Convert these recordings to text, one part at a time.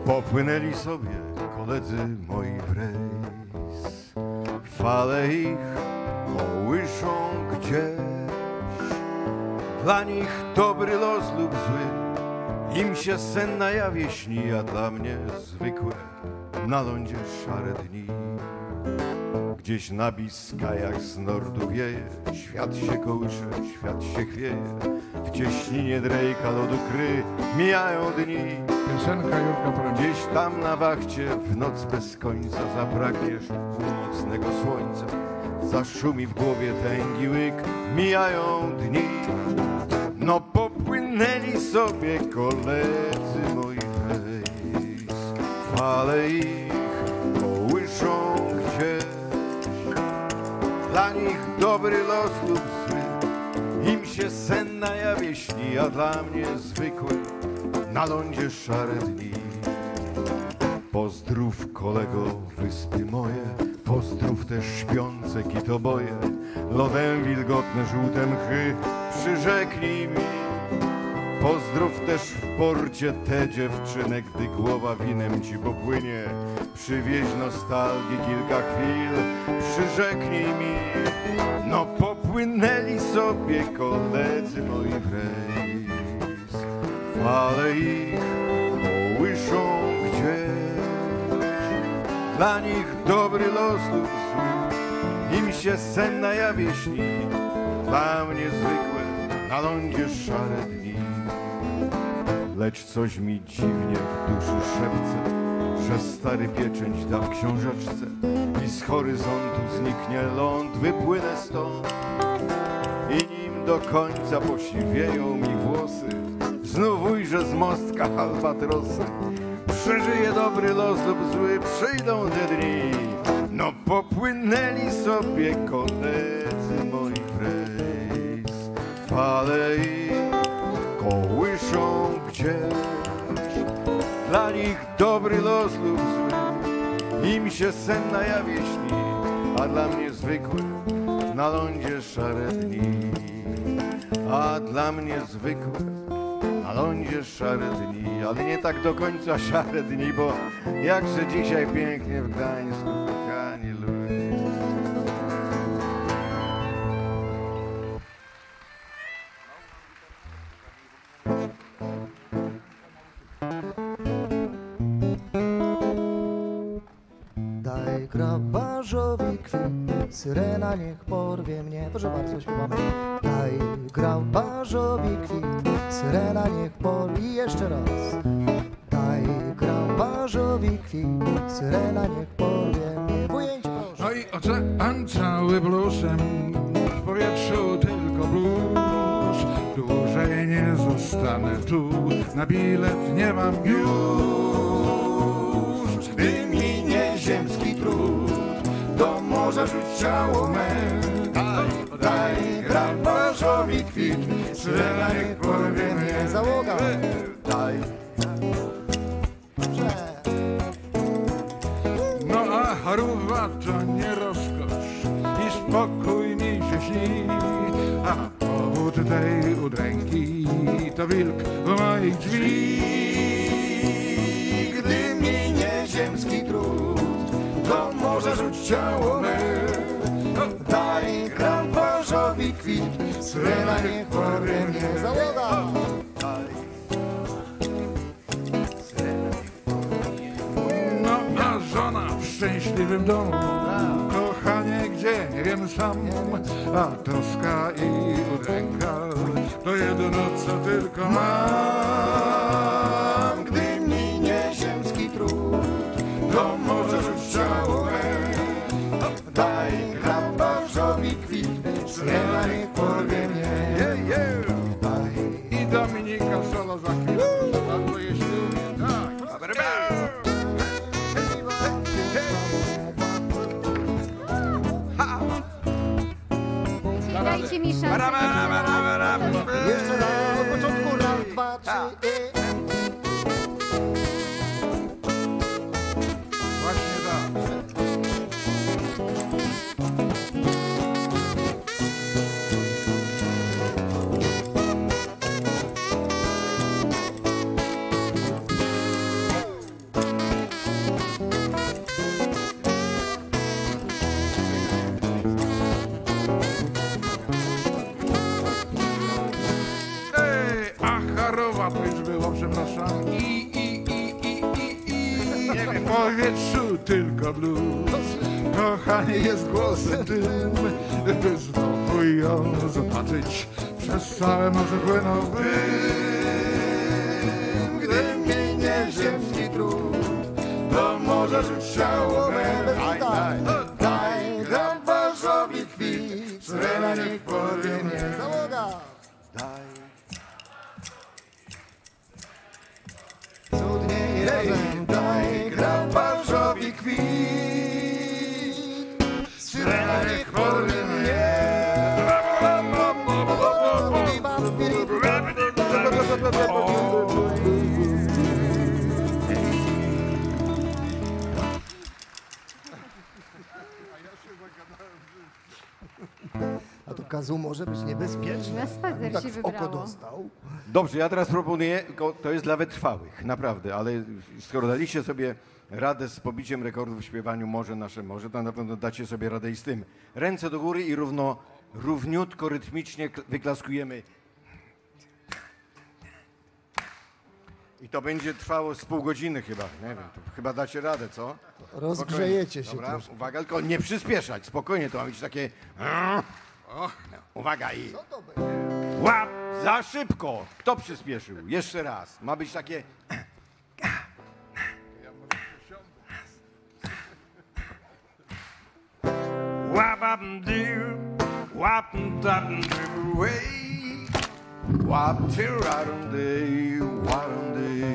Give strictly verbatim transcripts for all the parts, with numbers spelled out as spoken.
Popłynęli sobie koledzy moi w rejs, fale ich kołyszą gdzieś. Dla nich dobry los lub zły, im się sen na jawie śni, a dla mnie zwykłe na lądzie szare dni. Gdzieś na Biskajach z nordu wieje, świat się kołysze, świat się chwieje. W cieśninie Drejka lodu kry mijają dni. Piosenka Jurka Prąd. Gdzieś tam na wachcie w noc bez końca zapragniesz północnego słońca. Zaszumi w głowie tęgi łyk, mijają dni. No popłynęli sobie koledzy moi w rejs, fale ich kołyszą gdzieś. Dla nich dobry los lub zły, im się sen na jawie śni, a dla mnie zwykły na lądzie szare dni. Pozdrów kolego wyspy moje, pozdrów też śpiące kitoboje. Lodem wilgotne żółte mchy przyrzeknij mi. Pozdrów też w porcie te dziewczyny, gdy głowa winem ci popłynie. Przywieź nostalgii kilka chwil, przyrzeknij mi. No popłynęli sobie koledzy moi w rejs, fale ich kołyszą gdzieś. Dla nich dobry los lub zły, im się sen na jawie śni. Dla mnie zwykłe na lądzie szare dni. Lecz coś mi dziwnie w duszy szepce, że stary pieczęć da w książeczce i z horyzontu zniknie ląd, wypłynę stąd. I nim do końca posiwieją mi włosy, znów ujrzę z mostka albatrosy. Przeżyje dobry los lub zły, przyjdą te dni. No popłynęli sobie koledzy moi w rejs, fale ich kołyszą gdzieś. Dla nich dobry los lub zły, im się sen na jawie śni, a dla mnie zwykły na lądzie szare dni. A dla mnie zwykłe na lądzie szare dni, ale nie tak do końca szare dni, bo jakże dzisiaj pięknie w Gdańsku, kochani ludzie. Daj grabarzowi kwit, syrena niech porwie mnie. Proszę bardzo, śpiewamy. Daj grabarzowi kwit, syrena niech porwie. I jeszcze raz. Daj grabarzowi kwit, syrena niech porwie mnie. W ujęciu, proszę. No i ocean cały blusem, w powietrzu tylko blues. Dłużej nie zostanę tu, na bilet nie mam już. Gdy minie ziemski trud, do morza rzuć ciało me. Daj, daj grabarzowi kwit, syrena niech porwie mnie. Załoga. Daj. No a charuwa to nie rozkosz i spokój mi się śni. A powód tej udręki to wilk w moich drzwi. Gdy minie ziemski trud, do morza rzuć ciało me. Daj grabarzowi kwit, syrena niech porwie mnie. Załoga. No a żona w szczęśliwym domu, kochanie gdzie nie wiem sam. A troska i udręka to jedno co tylko mam. Gdy minie ziemski trud, do morza rzuć ciało me. Daj grabarzowi kwit, syrena niech porwie mnie. Yeah, yeah. I Dominika solo za chwilę, proszę bardzo, jeśli umie. Tak. Dajcie mi szansę. Jeszcze raz, od początku, raz, dwa, trzy i... Właśnie tak. powietrzu tylko blues. Kochanie jest głosem tym, by znowu ją zobaczyć. Przez całe morze płynąłbym, gdy minie ziemski trud. Do morza rzuć ciało me. Daj, daj, Daj grabarzowi kwit, syrena niech porwie mnie. załoga! Daj. Cudnie i razem Daj grabarzowi kwit, syrena niech porwie mnie. A to Kazu może być niebezpieczne. Na spacer Tak się w oko wybrało. dostał. Dobrze, ja teraz proponuję, tylko to jest dla wytrwałych, naprawdę, ale skoro daliście sobie radę z pobiciem rekordów w śpiewaniu Morze nasze morze, to na pewno dacie sobie radę i z tym. Ręce do góry i równo, równiutko, rytmicznie kl- wyklaskujemy. I to będzie trwało z pół godziny chyba, nie wiem, to chyba dacie radę, co? Rozgrzejecie się Dobra, troszkę. uwaga, tylko nie przyspieszać, spokojnie, to ma być takie... O, uwaga i... Co to będzie? Łap! Za szybko! Kto przyspieszył? Jeszcze raz. Ma być takie... Łapam-dy, łapam-dam-dy, way. Łap-ty-radam-dy, ładam-dy.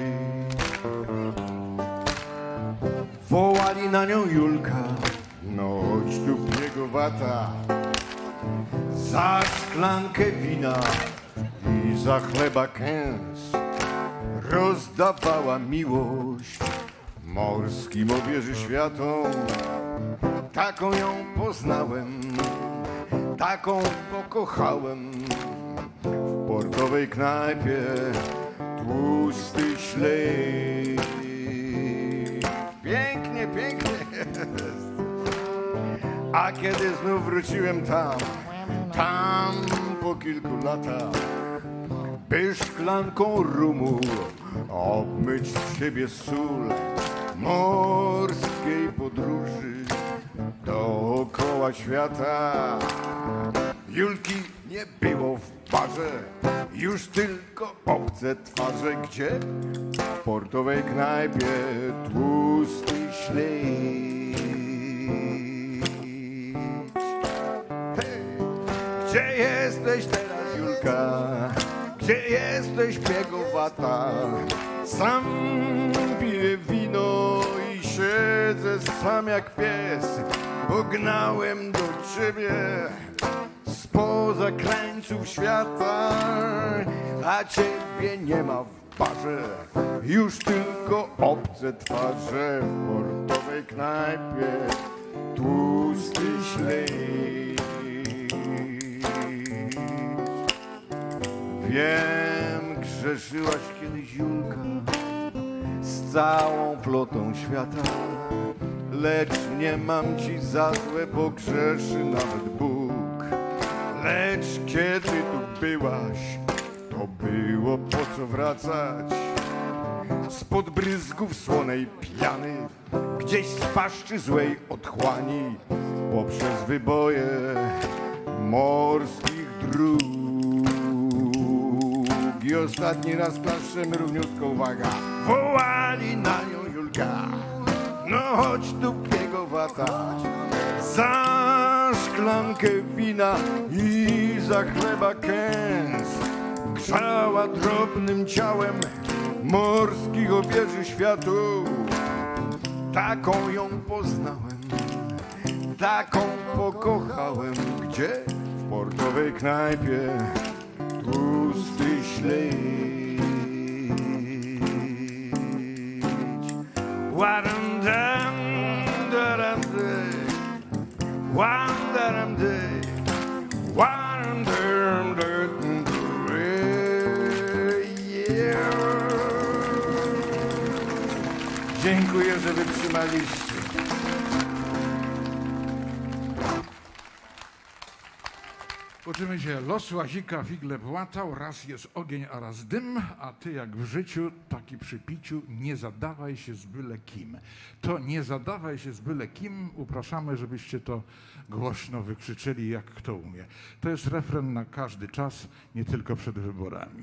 Wołali na nią Julka, no chodź tu biegowata. Za szklankę wina i za chleba kęs rozdawała miłość morskim obieży światom. Taką ją poznałem, taką pokochałem w portowej knajpie tłusty śledź. Pięknie, pięknie jest. A kiedy znów wróciłem tam, tam po kilku latach, by szklanką rumu obmyć z siebie sól morskiej podróży dookoła świata. Julki nie było w barze, już tylko obce twarze. Gdzie? W portowej knajpie tłusty śledź. Hej! Gdzie jesteś teraz, Julka? Gdzie jesteś, biegowata? Sam piję wino i siedzę sam jak pies. Pognałem do ciebie spoza krańców świata, a ciebie nie ma w barze, już tylko obce twarze w portowej knajpie tłusty śledź. Wiem, grzeszyłaś kiedyś, Julka, z całą flotą świata, lecz nie mam ci za złe, bo grzeszy nawet Bóg. Lecz kiedy tu byłaś, to było po co wracać. Spod bryzgów słonej piany, gdzieś z paszczy złej otchłani, poprzez wyboje morskich dróg. I ostatni raz klaszczemy równiutko, uwaga. Wołali na nią Julka, no chodź tu biegowata. Za szklankę wina i za chleba kęs grzała drobnym ciałem morskich obieży światu. Taką ją poznałem, taką pokochałem. Gdzie? W portowej knajpie tłusty śledź. Ładam dam, daram dy, ładam daram dy, ładam daram dy. Dziękuję, że wytrzymaliście. Uczymy się los łazika figle płatał, raz jest ogień, a raz dym, a ty jak w życiu, taki przy piciu, nie zadawaj się z byle kim. To nie zadawaj się z byle kim, upraszamy, żebyście to głośno wykrzyczeli, jak kto umie. To jest refren na każdy czas, nie tylko przed wyborami.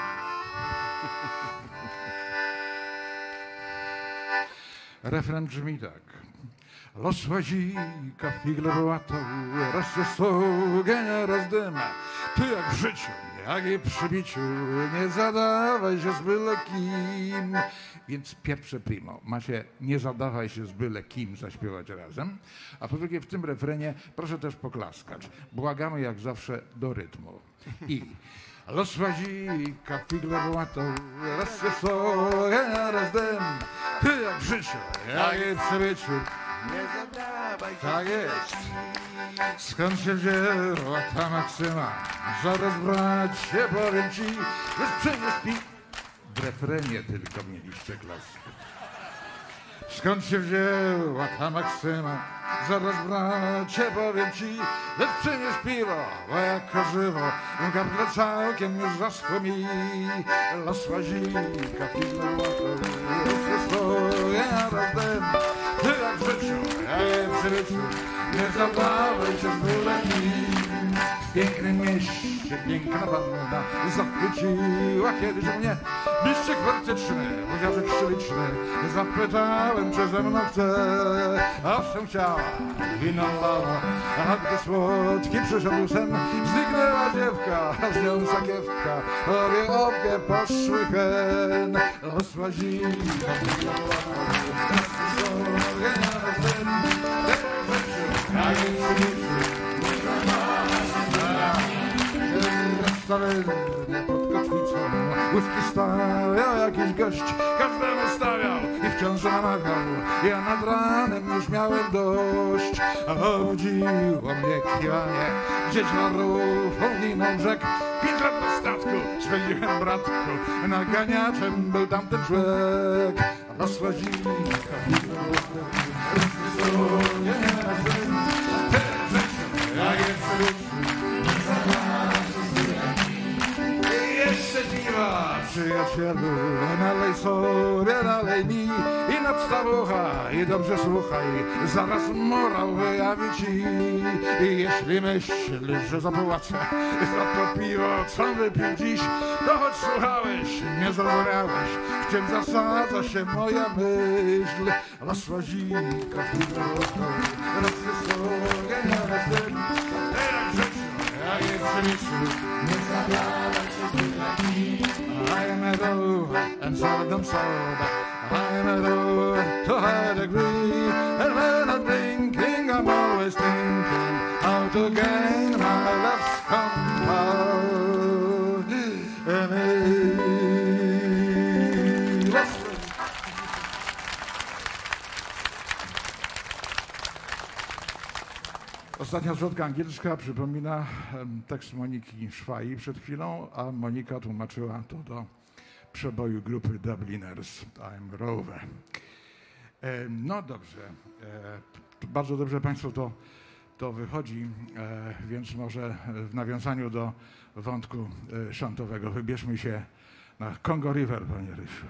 Refren brzmi tak. Los łazika figle płatał, raz jest ogień, a raz dym. Ty jak w życiu, jak i przy biciu, nie zadawaj się z byle kim. Więc pierwsze primo, macie nie zadawaj się z byle kim zaśpiewać razem. A po drugie w tym refrenie proszę też poklaskać. Błagamy jak zawsze do rytmu. I los łazika figle płatał, raz jest ogień, a raz dym. Ty jak w życiu, jak i przy biciu, nie zadawaj się. tak jest. Skąd się wzięła ta maksyma? Zaraz bracie powiem ci, że przyniósł pi... W refrenie tylko mieliście klasy. Skąd się wzięła ta maksyma? Zaraz bracie powiem ci, że przyniósł piwo, bo jako żywo w gardle całkiem już zaschło mi. Los łazika figle płatał, raz stoję na razdem. Ty jak w życiu, ja je w życiu, nie zadawaj się z byle kim. W pięknym mieście piękna panna zachwyciła kiedyś mnie. Bliższy kwartyczny, buziaczek szczeliczny, zapytałem, czy ze mną chce. Owszem chciała, wino lała, a gdy słodki przyszedł sen, zniknęła dziewka, a z nią sakiewka, obie obie poszły hen. Los łazika figle płatał, raz jest ogień, a raz dym. Jak i przy biciu, stawienie pod kotwicą, łyżki stawiał jakiś gość, każdemu stawiał i wciąż namawiał. Ja nad ranem już miałem dość, a obudziło mnie kiwanie, gdzieś na rufą liną rzek. Pięć lat na statku spędziłem, bratku, naganiaczem był tamten człowiek. Los łazika figle płatał, raz jest ogień, a raz dym. Ty w życiu, jak jest w życiu, jeszcze piwa, przyjacielu, nalej sobie, nalej mi i nadstaw ucha i dobrze słuchaj, zaraz morał wyjawi ci. I jeśli myślisz, że zapłacę za to piwo, co wypił dziś, to choć słuchałeś, nie zrozumiałeś, w czym zasadza się moja myśl. Los łazika figle płatał, raz jest ogień, a raz dym. Jak w życiu, jak i przy biciu, nie zadawaj się z byle kim. I am a rover and seldom sober. I am a rover to high degree, and when I'm drinking, I'm always thinking how to gain my love's compound. Ostatnia zwrotka angielska przypomina tekst Moniki Szwaj przed chwilą, a Monika tłumaczyła to do przeboju grupy Dubliners I'm Rover. E, no dobrze, e, bardzo dobrze Państwu to, to wychodzi, e, więc może w nawiązaniu do wątku e, szantowego wybierzmy się na Congo River, panie Rysiu.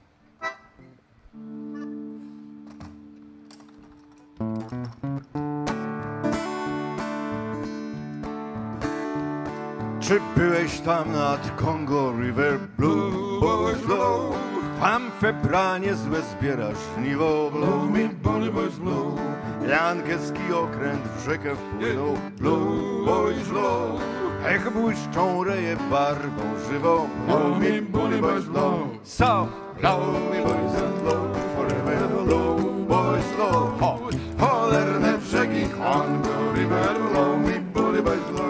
Czy byłeś tam nad Congo River Blue Boys Blow? Tam febranie złe zbiera żniwo. Blow me bully boys blow. Jankiewski okręt w rzekę wpłynął. Blue Boys Blow. Ech błyszczą reje barwą żywą. Blow me bully boys blow. So blow me boys and blow forever. Blow boys blow. Ho, cholerne brzegi Congo River. Blow me bully boys blow.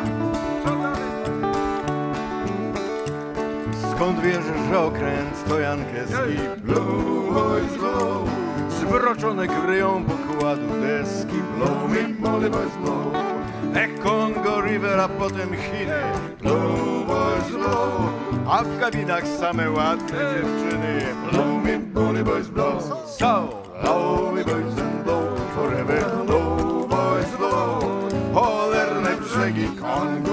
Skąd wiesz, że okręt to jankieski? Blue Boys Blow. Zbroczone kryją pokładu deski. Blow me bully boys blow. Ech Congo River, a potem Chiny. Blue Boys Blow. A w kabinach same ładne dziewczyny. Blow me bully boys blow. So blow me boys and blow forever. Blue Boys Blow. Cholerne brzegi Congo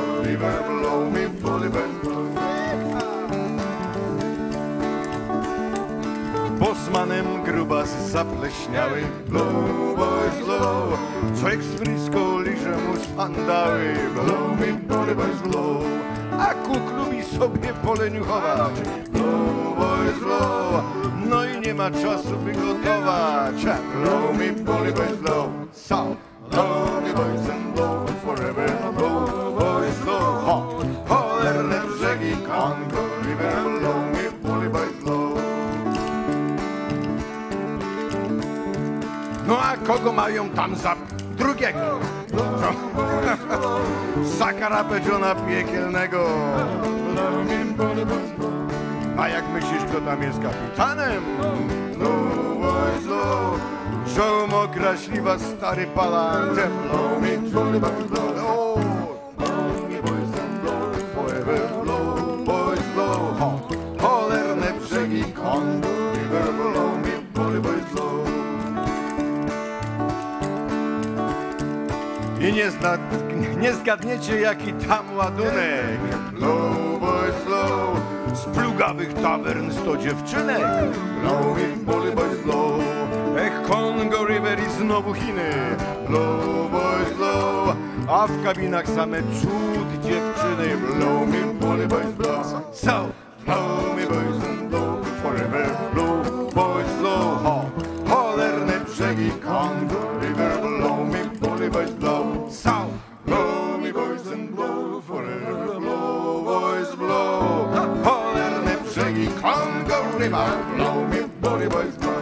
zapleśniały. Blow, boys, blow. Człowiek z blisko liże mu sandały. Blow me, body, boys, blow. A kuk lubi sobie poleniuchować. Blow, boys, blow. No i nie ma czasu by gotować. Blow me, body, boys, blow. So, blow me, boys, and blow forever. Blow, boys, blow. Ho, cholerne brzegi Congo River. Blow me, body, boys, blow. No a kogo mają tam za drugiego? Za karapeciona piekielnego. A jak myślisz, kto tam jest kapitanem? Żołm okraśliwa, stary palantem. Cholerne brzegi Congo River. Blow me, body, boys, blow. I nie, zna, nie zgadniecie, jaki tam ładunek. Blow, boys, blow. Z plugawych tawern sto dziewczynek. Blow me, body, boys, blow. Ech, Congo River i znowu Chiny. Blow, boys, blow. A w kabinach same cud dziewczyny. Blow me, body, boys, blow. So, blow me, boys, and blow forever. Blow, boys, blow. Ho, cholerne brzegi Congo River. Blow me, body, boys, blow. So, blow me, boys, and blow forever. Blow, boys, blow. Cholerne brzegi Congo River. Blow me, body, boys, blow.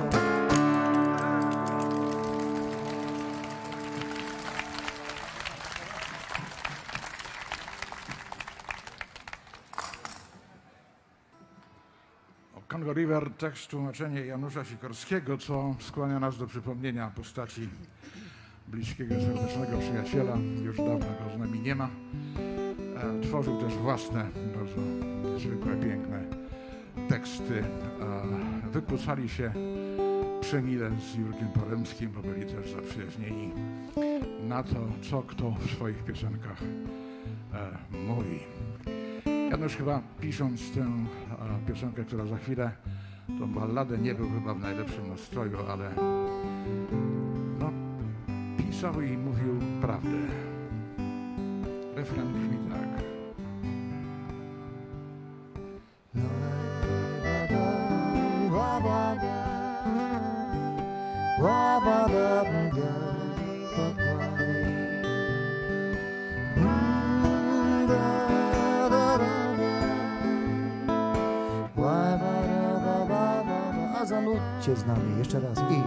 Congo River, tekst, tłumaczenie Janusza Sikorskiego, co skłania nas do przypomnienia postaci bliskiego, serdecznego przyjaciela. Już dawno go z nami nie ma. E, tworzył też własne, bardzo niezwykłe, piękne teksty. E, wykłócali się przemile z Jurkiem Poremskim, bo byli też zaprzyjaźnieni na to, co kto w swoich piosenkach e, mówi. Janusz chyba, pisząc tę a, piosenkę, która za chwilę, tą balladę, nie był chyba w najlepszym nastroju, ale no, pisał i mówił prawdę. Refren brzmi tak. A zanudźcie z nami jeszcze raz i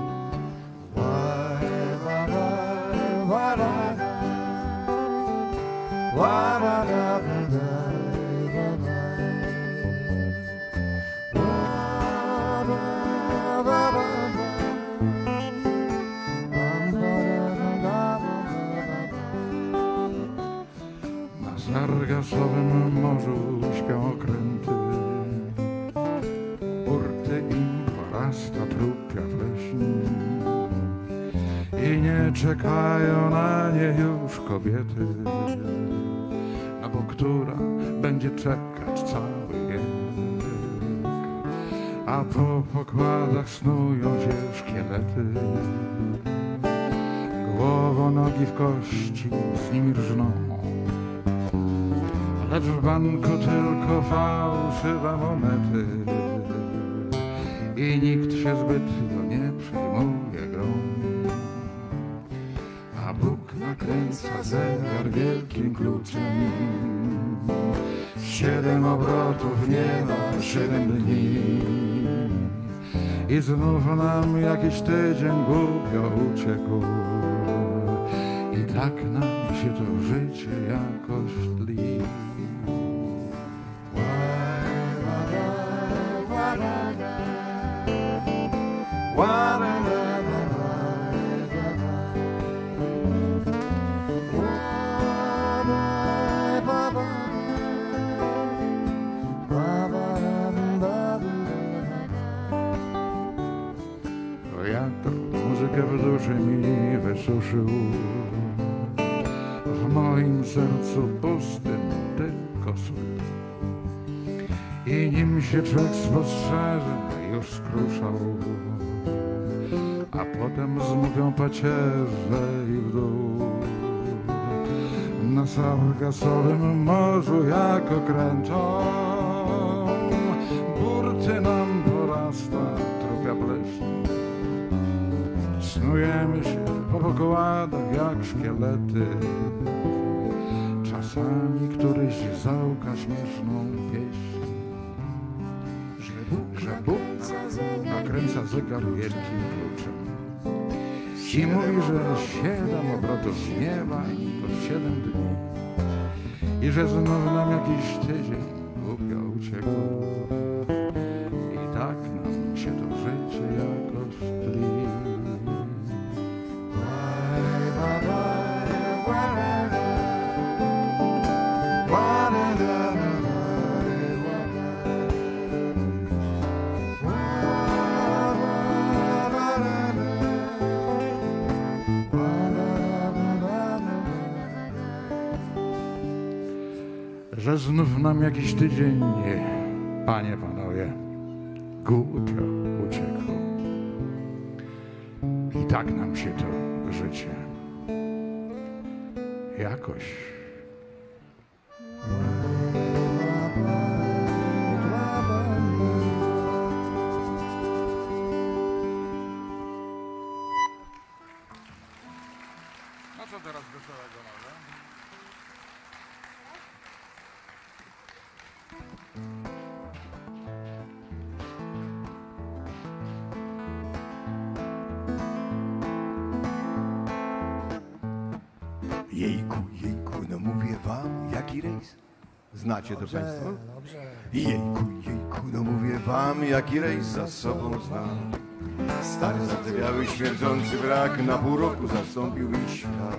Na Sargasowym morzu śpią okręty, burty im porasta trupia pleśni i nie czekają na nie już kobiety, no bo która będzie czekać cały wiek, a po pokładach snują się szkielety, głowo nogi w kości z nimi rżną, lecz w banku tylko fałszywe monety i nikt się zbytnio nie przejmuje grą, a Bóg nakręca zegar wielkim kluczem. Siedem obrotów nie ma siedem dni i znów nam jakiś tydzień głupio uciekł i tak nam się to życie jakoś tli. Wiatr muzykę w duszy mi wysuszył, w moim sercu pustym tylko słysz i nim się człowiek spostrzeże już skruszał, a potem zmówią pacierze i w dół. Na Sargasowym morzu jak okrętą burty nam porasta trupia pleśń. Snujemy się po pokładach jak szkielety. Czasami któryś załka śmieszną pieśń, że Bóg nakręca zegar wielkim kluczem i mówi, że siedem obrotów nieba to siedem dni i że znów nam jakiś tydzień głupio uciekł i tak nam się to życie jakoś tli. Że znów nam jakiś tydzień, panie, panowie, głupio uciekł. I tak nam się to życie jakoś. A co teraz wesołego może? Jejku, jejku, no mówię wam, jaki rejs. Znacie to państwo? Dobrze. Jejku, jejku, no mówię wam, jaki rejs za sobą znam. Stary, zatywiały, śmierdzący wrak na pół roku zastąpił mi świat.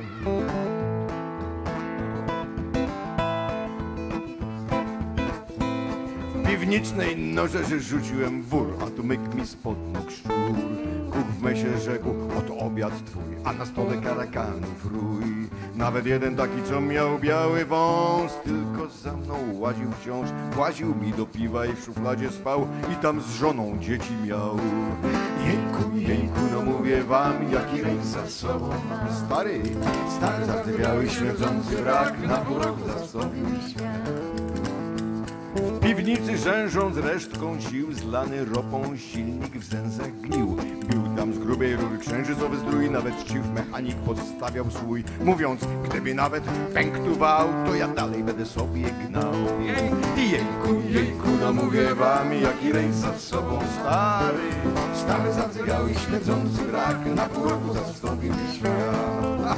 W piwnicznej nożerzy rzuciłem wór, a tu myk mi spod nóg szczur. Kuch w mesie rzekł, oto obiad twój, a na stole karakanów rój. Nawet jeden taki, co miał biały wąs, tylko za mną łaził wciąż. Właził mi do piwa i w szufladzie spał i tam z żoną dzieci miał. Jejku, jejku, no mówię wam, jaki rejs za sobą mam. Stary, stary, zatywiały, śmierdzący wrak na pół roku zastąpił mi świat. W piwnicy rzężąc resztką sił, zlany ropą silnik w zęzach gnił. Bił tam z grubej rury księżycowy zdrój, nawet ciw mechanik podstawiał swój, mówiąc, gdyby nawet pękł wał, to ja dalej będę sobie gnał. Jej, jejku, jejku, no mówię wam, jaki rejs za sobą stary. Stary, zacygały, śledzący brak, na pół roku zastąpił mi świat.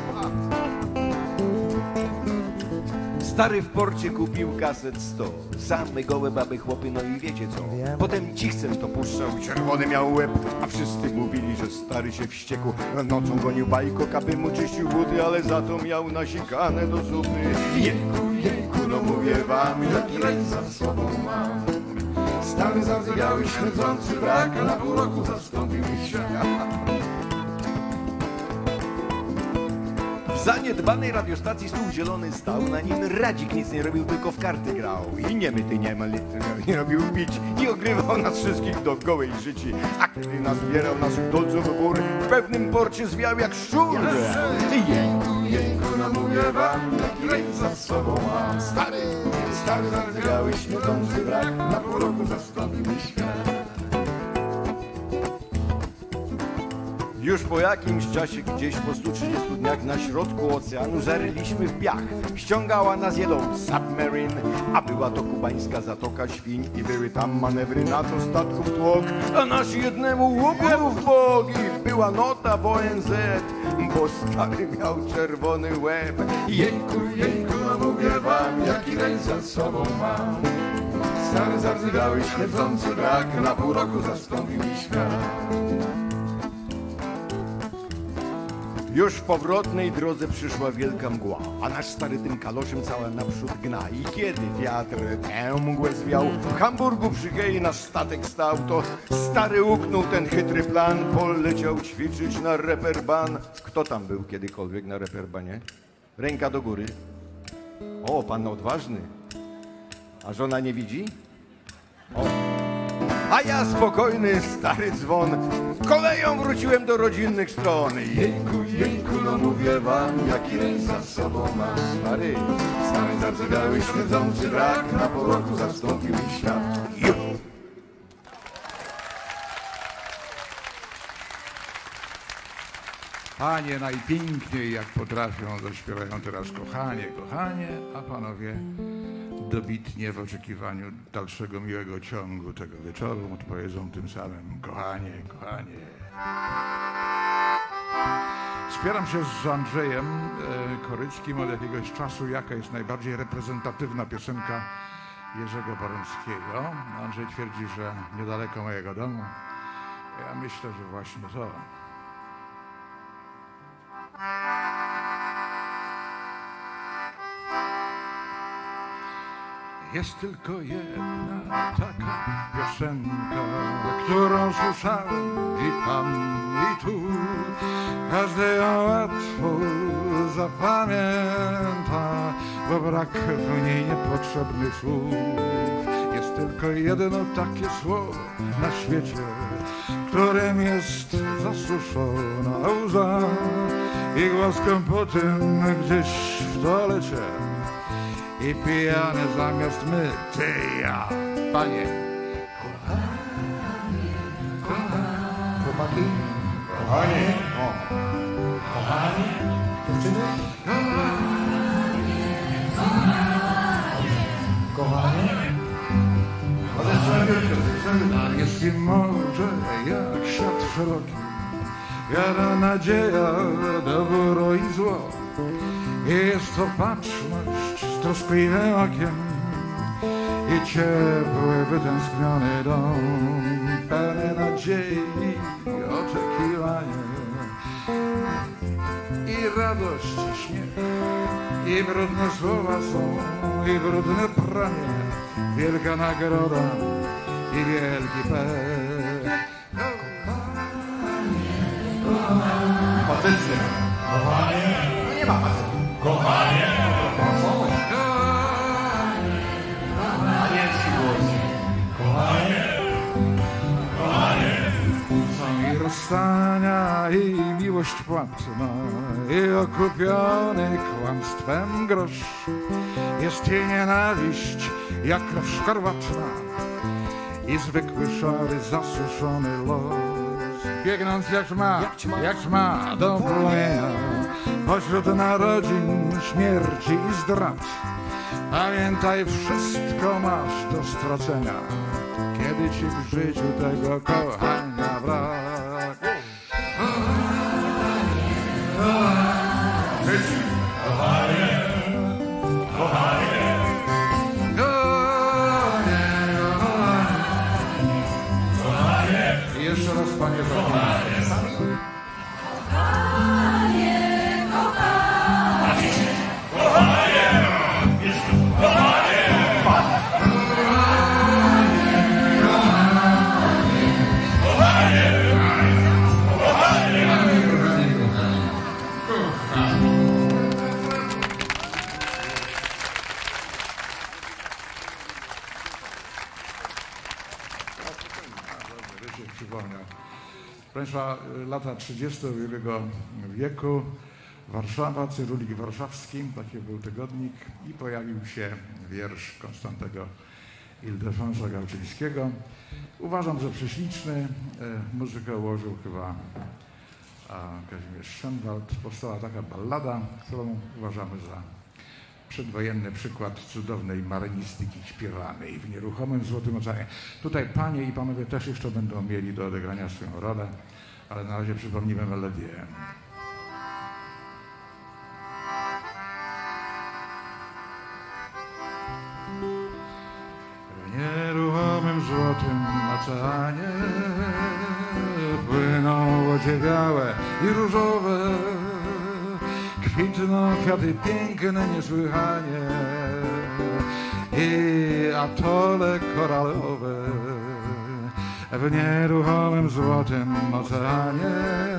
Stary w porcie kupił kaset sto, same gołe baby, chłopy, no i wiecie co. Potem cichcem to puszczał, czerwony miał łeb, a wszyscy mówili, że stary się wściekł. Nocą gonił bajko, aby mu czyścił buty, ale za to miał nasikane do zupy. Jejku, jejku, no mówię wam, jaki rejs za sobą mam. Stary, zazygały, śledzący brak, na pół roku zastąpił mi świat. W zaniedbanej radiostacji stół zielony stał, na nim Radzik nic nie robił, tylko w karty grał. I niemyty niemal nie robił bić i ogrywał nas wszystkich do gołej życi. A gdy nazbierał naszych dolców w gór, w pewnym porcie zwiał jak szczur. Jejku, jejku, no mówię wam, jaki rejs za sobą mam. Stary, stary, zardzewiały, śmierdzący brak, na pół roku zastąpił mi świat. Już po jakimś czasie, gdzieś po stu trzydziestu dniach na środku oceanu zaryliśmy w piach. Ściągała nas Yellow Submarine, a była to kubańska Zatoka Świń i były tam manewry NATO statków tłok, a nasz jednemu łupił w bok i była nota w O N Z, bo stary miał czerwony łeb. Jejku, jejku, no mówię wam, jaki rejs za sobą mam. Stary, zardzewiały, śledzący brak, na pół roku zastąpił mi świat. Już w powrotnej drodze przyszła wielka mgła, a nasz stary tym kaloszem cała naprzód gna. I kiedy wiatr tę mgłę zwiał, w Hamburgu przy Gei nasz statek stał, to stary uknął ten chytry plan, poleciał ćwiczyć na reperban. Kto tam był kiedykolwiek na reperbanie? Ręka do góry. O, pan odważny. A żona nie widzi? O. A ja spokojny, stary dzwon, Koleją wróciłem do rodzinnych stron. Jejku, jejku, no mówię wam, jaki rejs z sobą ma stary. Stary zardzewiały, śmierdzący brak, na pół roku zastąpił mi świat. Juh. Panie najpiękniej jak potrafią, zaśpiewają teraz kochanie, kochanie, a panowie dobitnie w oczekiwaniu dalszego miłego ciągu tego wieczoru odpowiedzą tym samym kochanie, kochanie. Spieram się z Andrzejem e, Koryckim od jakiegoś czasu, jaka jest najbardziej reprezentatywna piosenka Jerzego Borowskiego. Andrzej twierdzi, że niedaleko mojego domu. Ja myślę, że właśnie to. Jest tylko jedna taka piosenka, którą słyszałem i tam, i tu. Każdy ją łatwo zapamięta, bo brak w niej niepotrzebnych słów. Jest tylko jedno takie słowo na świecie, którym jest zasuszona łza i głoską po tym gdzieś w toalecie. I pijany zamiast my, ty i ja, panie. Kochanie, kochanie, chłopaki, Kochanie, o. kochanie, dziewczyny, kochanie, Tak jest i może jak świat szeroki, wiara, nadzieja, dobro i zło. I jest to patrzność z troskliwym okiem i ciepły, wytęskniony dom, pełny nadziei i oczekiwania, i radość, i śmiech, i brudne słowa są, i brudne pranie, wielka nagroda i wielki pech. Facetnie. kochanie, no nie ma facetów. Kochanie. Anielski głos. Kochanie, Są i rozstania, i miłość płatna, i okupiony kłamstwem grosz. Jest i nienawiść, jak krew szkarłatna, i zwykły szary, zasuszony los. Biegnąc jak ćma, Jak ćma. jak ćma do płomienia, pośród narodzin, śmierci i zdrad. Pamiętaj, wszystko masz do stracenia, kiedy ci w życiu tego kochania brak. Jeszcze raz, panie kochanie. Proszę Państwa, lata trzydzieste ubiegłego wieku, Warszawa, Cyrulik Warszawski, taki był tygodnik, i pojawił się wiersz Konstantego Ildefonsa Gałczyńskiego. Uważam, że prześliczny. Muzykę ułożył chyba Kazimierz Szenwald. Powstała taka ballada, którą uważamy za przedwojenny przykład cudownej marynistyki śpiewanej w nieruchomym Złotym Oceanie. Tutaj panie i panowie też jeszcze będą mieli do odegrania swoją rolę, ale na razie przypomnimy melodię. W nieruchomym Złotym Oceanie płyną łodzie białe i różowe, kwitną kwiaty piękne niesłychanie i atole koralowe. W nieruchomym Złotym Oceanie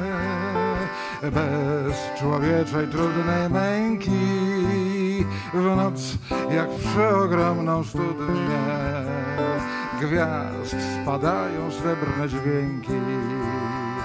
bez człowieczej trudnej męki, w noc jak w przeogromną studnię gwiazd spadają srebrne dźwięki.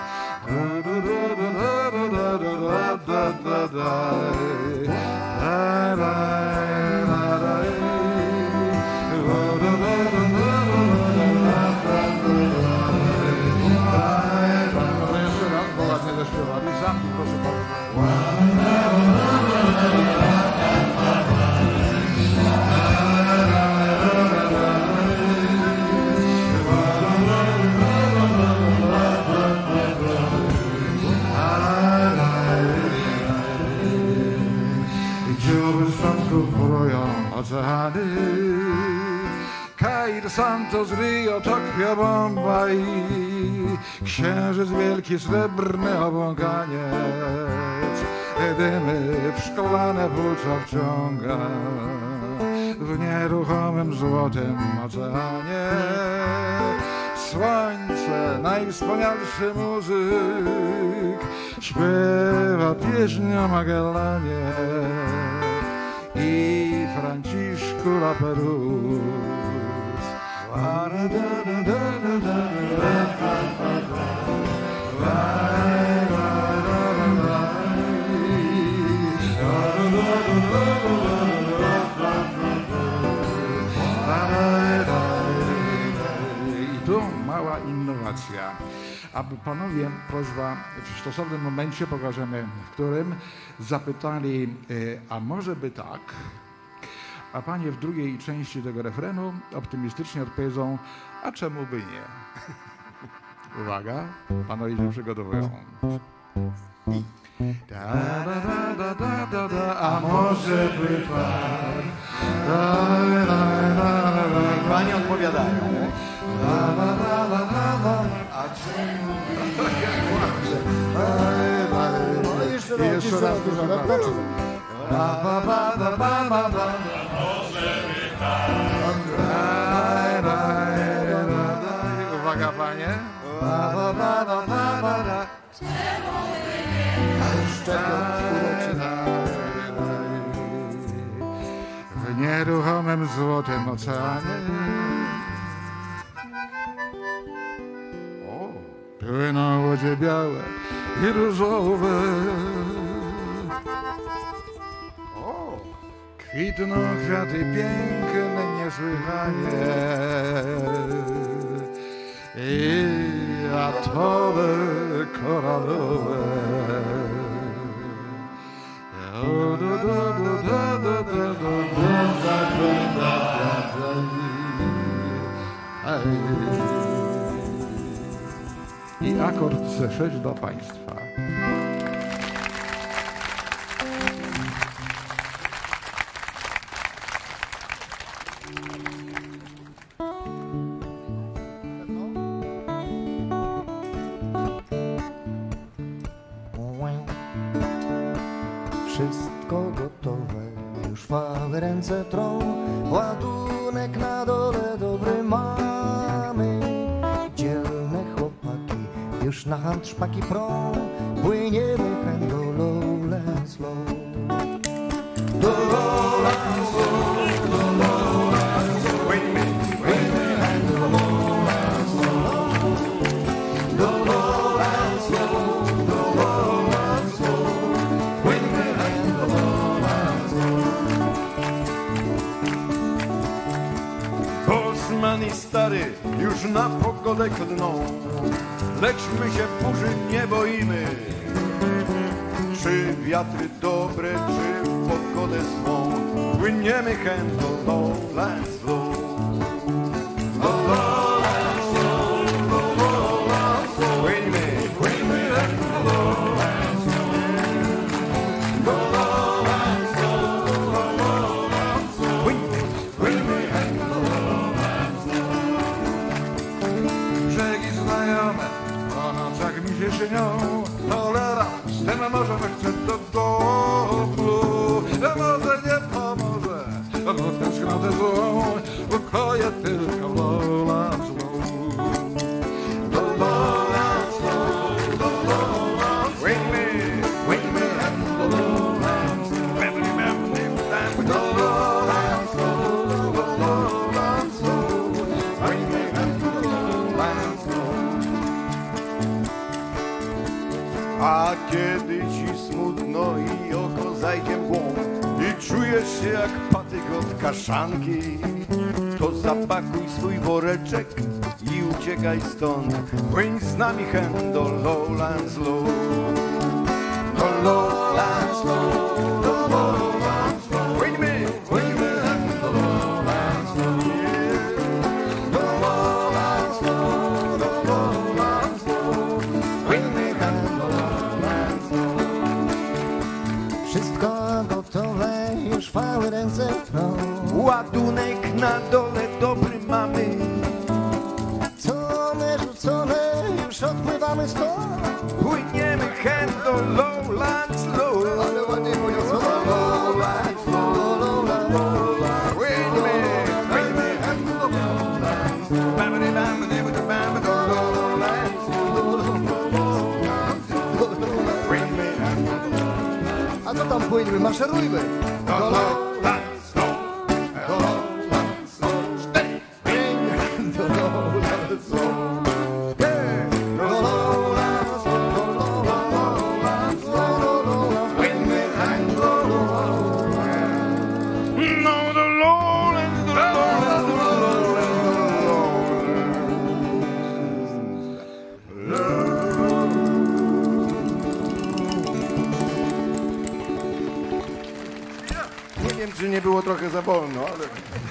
Oceany, Kair, Santos, Rio, Tokio, Bombaj, księżyc wielki, srebrny obłąkaniec, dymy w szklane płuca wciąga, w nieruchomym złotym oceanie. Słońce, najwspanialszy muzyk, śpiewa pieśń o Magellanie i Franciszku Laperus. I tu mała innowacja. Aby panowie, prośba, w stosownym momencie pokażemy, w którym zapytali, a może by tak, a panie w drugiej części tego refrenu optymistycznie odpowiedzą, a czemu by nie? Uwaga, panowie się przygotowują. Da, da, da, da, da, da, da, a może by tak. Da, da, da, da, da, I panie odpowiadają. da, da, da, da, da, da, a czemu by nie? No i jeszcze raz, Jeszcze jeszcze raz, raz, proszę dużo, bardzo. dlaczego? Ba, ba, ba, da, ba, ba, ba. Daj, daj, daj, daj. Uwaga, panie. Ba, ba, ba, da, ba, ba, da. W nieruchomym złotym oceanie o, płyną łodzie białe i różowe. O, kwitną kwiaty piękne niesłychanie i atomy koralowe. I akord C sześć dla państwa. Wszystko gotowe, już fały ręce trą, ładunek na dole dobry mamy. Dzielne chłopaki już na hand szpaki prą, płyniemy hen do Lowlandslow. Do Lowlandslow, do Lowlandslow, płyniemy, płyniemy hen do Lowlandslow. Do Lowlandslow, do Lowlandslow, płyniemy hen do Lowlandslow. Bosman i stary już na pogodę klną, lecz my się burzy nie boimy. Czy wiatry dobre, czy pogodę złą, płyniemy hen do Lowlandslow. Do Lowlandslow, do Lowlandslow, płyniemy, płyniemy hen do Lowlandslow. Do Lowlandslow, do Lowlandslow, płyniemy, płyniemy hen do Lowlandslow. Brzegi znajome, po nocach mi się śnią, tolerans, ten może chce do domu, a może nie pomoże, bo tęsknotę złą Czujesz się jak patyk od kaszanki, to zapakuj swój woreczek i uciekaj stąd. Płyń z nami hen do Lowlands Low. Do Lowlands Low, do Lowlands Low. Płyńmy, płyńmy hen do Lowlands Low. Do Lowlands Low, do Lowlands Low. Płyńmy hen do Lowlands Low. Wszystko gotowe, już chwały ręce prą. Ładunek na dole dobry mamy. Tony rzucone, już odpływamy stąd. Płyniemy hen do Lowlands Low. Ale ładnie poniosło. Do Lowlands Low, do Lowlands Low. Płyńmy, płyńmy hen do Lowlands Low. Bamity, bamity, bamity, bamity, do Lowlands Low. Płyńmy hen do Lowlands Low. A co tam płyńmy? Maszerujmy. Do Lowlands Low. Do Lowlands Low. Stay. Płyń do Lowlands Low. Hey. Do Lowlands Low, do Lowlands Low. Płyńmy hen do Lowlands Low. No, do Lowlands, do Lowlands, do Lowlands. Nie wiem, czy nie było trochę za wolno, ale...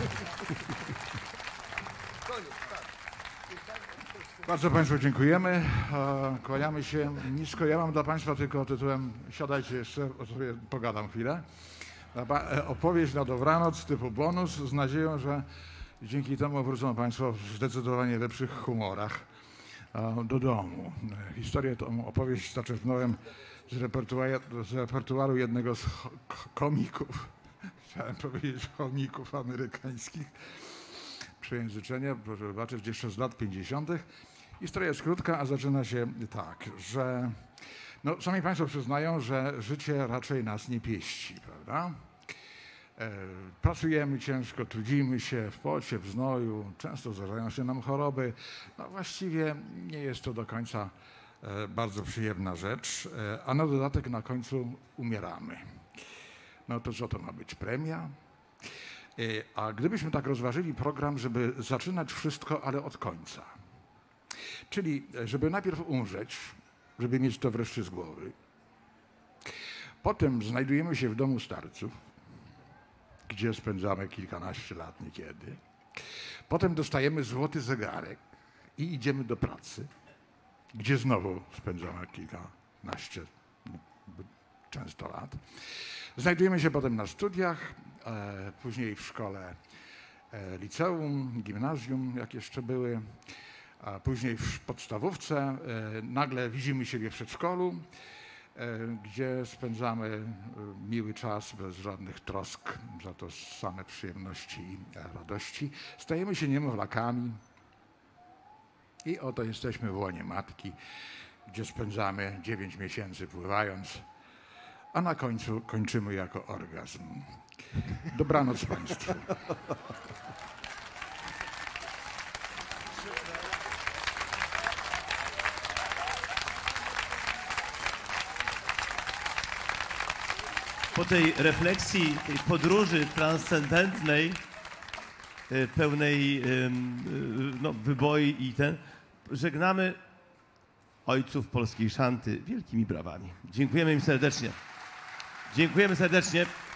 Bardzo Państwu dziękujemy. E, Kłaniamy się nisko. Ja mam dla Państwa tylko tytułem, siadajcie jeszcze, o sobie pogadam chwilę. E, Opowieść na dobranoc typu bonus z nadzieją, że dzięki temu wrócą Państwo w zdecydowanie lepszych humorach e, do domu. E, Historię tą opowieść zaczerpnąłem z repertuaru, z repertuaru jednego z cho- komików, chciałem powiedzieć chomików amerykańskich. Przejęzyczenie, proszę zobaczyć, jeszcze z lat pięćdziesiątych. Historia jest krótka, a zaczyna się tak, że no, sami Państwo przyznają, że życie raczej nas nie pieści, prawda? E, pracujemy ciężko, trudzimy się w pocie, w znoju, często zdarzają się nam choroby. No właściwie nie jest to do końca e, bardzo przyjemna rzecz, e, a na dodatek na końcu umieramy. No to co to ma być? Premia? A gdybyśmy tak rozważyli program, żeby zaczynać wszystko, ale od końca. Czyli żeby najpierw umrzeć, żeby mieć to wreszcie z głowy. Potem znajdujemy się w domu starców, gdzie spędzamy kilkanaście lat niekiedy. Potem dostajemy złoty zegarek i idziemy do pracy, gdzie znowu spędzamy kilkanaście, często lat. Znajdujemy się potem na studiach, e, później w szkole e, liceum, gimnazjum, jak jeszcze były, a później w podstawówce. E, nagle widzimy siebie w przedszkolu, e, gdzie spędzamy e, miły czas bez żadnych trosk, za to same przyjemności i e, radości. Stajemy się niemowlakami i oto jesteśmy w łonie matki, gdzie spędzamy dziewięć miesięcy pływając, a na końcu kończymy jako orgazm. Dobranoc Państwu. Po tej refleksji, tej podróży transcendentnej, e, pełnej e, no, wyboi i ten, żegnamy ojców polskiej szanty wielkimi brawami. Dziękujemy im serdecznie. Dziękujemy serdecznie.